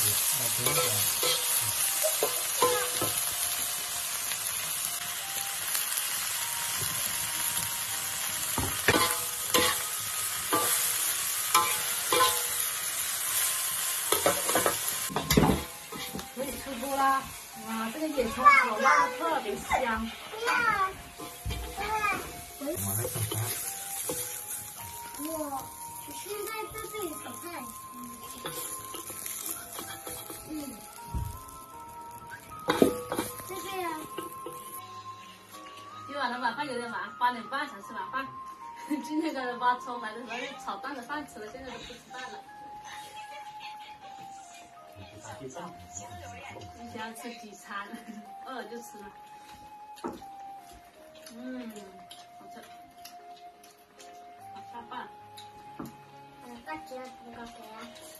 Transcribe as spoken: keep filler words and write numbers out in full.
可以吃多了，哇，这个野葱口味特别香。 我现在在这里炒菜。嗯，这个呀。 今晚的晚饭有点晚，八点半才吃晚饭。今天刚才挖葱来的时候炒蛋的饭吃了，现在都不吃饭了。你想要吃几餐？饿了就吃了。嗯，好吃，好下饭。 嗯，大姐，你搞谁呀？